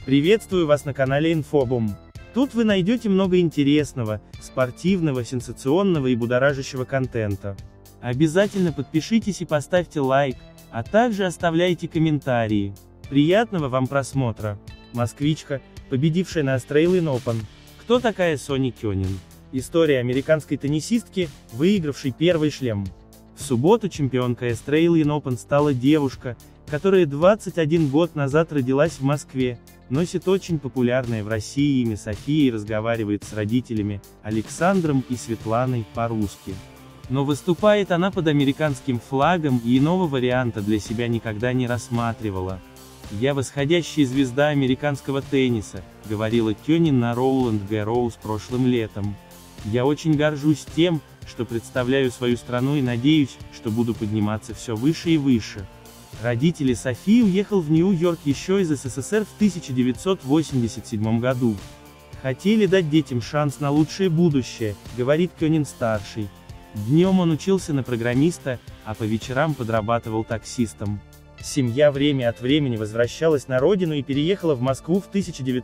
Приветствую вас на канале Инфобум. Тут вы найдете много интересного, спортивного, сенсационного и будоражащего контента. Обязательно подпишитесь и поставьте лайк, а также оставляйте комментарии. Приятного вам просмотра. Москвичка, победившая на Australian Open. Кто такая Сони Кёнин? История американской теннисистки, выигравшей первый шлем. В субботу чемпионкой Australian Open стала девушка, которая 21 год назад родилась в Москве, носит очень популярное в России имя София и разговаривает с родителями, Александром и Светланой, по-русски. Но выступает она под американским флагом и иного варианта для себя никогда не рассматривала. «Я восходящая звезда американского тенниса», — говорила Кёнин на Роуланд Гарроус прошлым летом. «Я очень горжусь тем, что представляю свою страну и надеюсь, что буду подниматься все выше и выше». Родители Софии уехал в Нью-Йорк еще из СССР в 1987 году. «Хотели дать детям шанс на лучшее будущее», — говорит Кёнин-старший. Днем он учился на программиста, а по вечерам подрабатывал таксистом. Семья время от времени возвращалась на родину и переехала в Москву в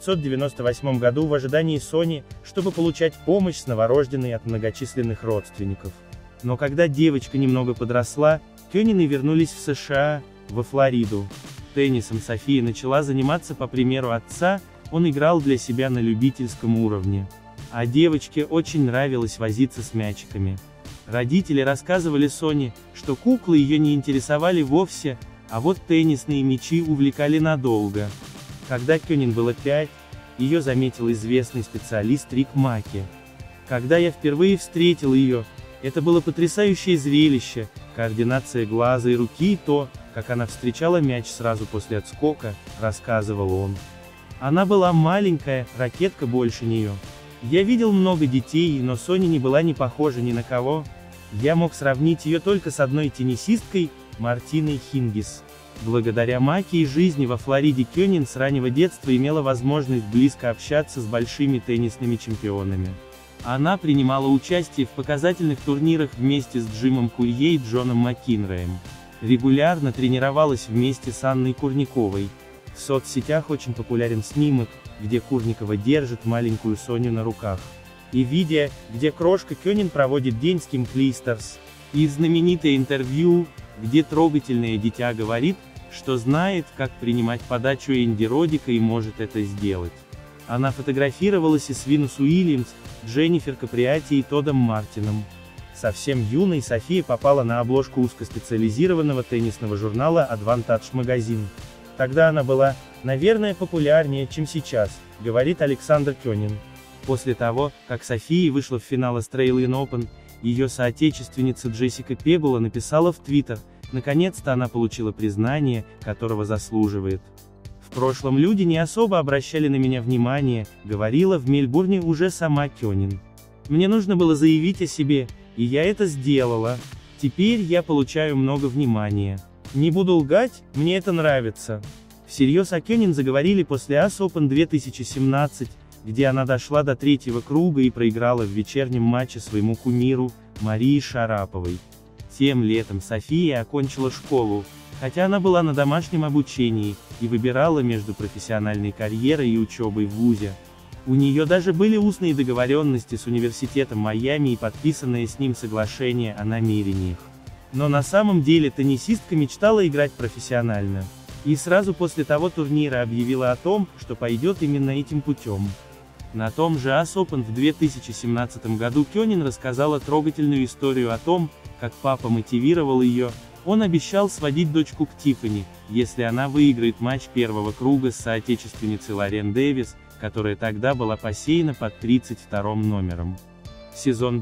1998 году в ожидании Сони, чтобы получать помощь с новорожденной от многочисленных родственников. Но когда девочка немного подросла, Кёнины вернулись в США, во Флориду. Теннисом София начала заниматься по примеру отца, он играл для себя на любительском уровне. А девочке очень нравилось возиться с мячиками. Родители рассказывали Соне, что куклы ее не интересовали вовсе, а вот теннисные мячи увлекали надолго. Когда Кёнин было 5, ее заметил известный специалист Рик Маки. «Когда я впервые встретил ее, это было потрясающее зрелище, координация глаза и руки и то, как она встречала мяч сразу после отскока», — рассказывал он. «Она была маленькая, ракетка больше нее. Я видел много детей, но Соня не была не похожа ни на кого. Я мог сравнить ее только с одной теннисисткой, Мартиной Хингис». Благодаря Маки и жизни во Флориде Кёнин с раннего детства имела возможность близко общаться с большими теннисными чемпионами. Она принимала участие в показательных турнирах вместе с Джимом Курье и Джоном Макинроем. Регулярно тренировалась вместе с Анной Курниковой. В соцсетях очень популярен снимок, где Курникова держит маленькую Соню на руках. И видео, где крошка Кёнин проводит день с Ким Клистерс. И знаменитое интервью, где трогательное дитя говорит, что знает, как принимать подачу Энди Роддика и может это сделать. Она фотографировалась и с Винус Уильямс, Дженнифер Каприати и Тоддом Мартином. Совсем юной София попала на обложку узкоспециализированного теннисного журнала Advantage Magazine. Тогда она была, наверное, популярнее, чем сейчас, говорит Александр Кёнин. После того, как София вышла в финал Australian Open, ее соотечественница Джессика Пегула написала в Твиттер: «Наконец-то она получила признание, которого заслуживает. В прошлом люди не особо обращали на меня внимание», — говорила в Мельбурне уже сама Кёнин. «Мне нужно было заявить о себе, и я это сделала. Теперь я получаю много внимания. Не буду лгать, мне это нравится». Всерьез о Кёнин заговорили после US Open 2017, где она дошла до третьего круга и проиграла в вечернем матче своему кумиру, Марии Шараповой. Тем летом София окончила школу, хотя она была на домашнем обучении, и выбирала между профессиональной карьерой и учебой в вузе. У нее даже были устные договоренности с университетом Майами и подписанное с ним соглашение о намерениях. Но на самом деле теннисистка мечтала играть профессионально. И сразу после того турнира объявила о том, что пойдет именно этим путем. На том же US Open в 2017 году Кёнин рассказала трогательную историю о том, как папа мотивировал ее. Он обещал сводить дочку к Тиффани, если она выиграет матч первого круга с соотечественницей Лорен Дэвис, которая тогда была посеяна под 32-м номером. Сезон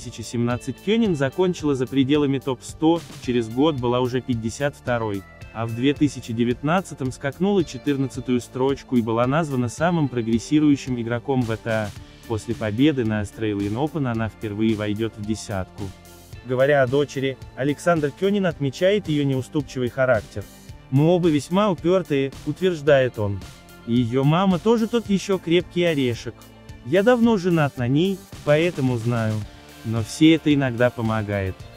2017 Кёнин закончила за пределами топ-100, через год была уже 52-й, а в 2019-м скакнула 14-ю строчку и была названа самым прогрессирующим игроком ВТА. После победы на Australian Open она впервые войдет в десятку. Говоря о дочери, Александр Кёнин отмечает ее неуступчивый характер. «Мы оба весьма упертые», — утверждает он. Ее мама тоже тот еще крепкий орешек. «Я давно женат на ней, поэтому знаю. Но все это иногда помогает».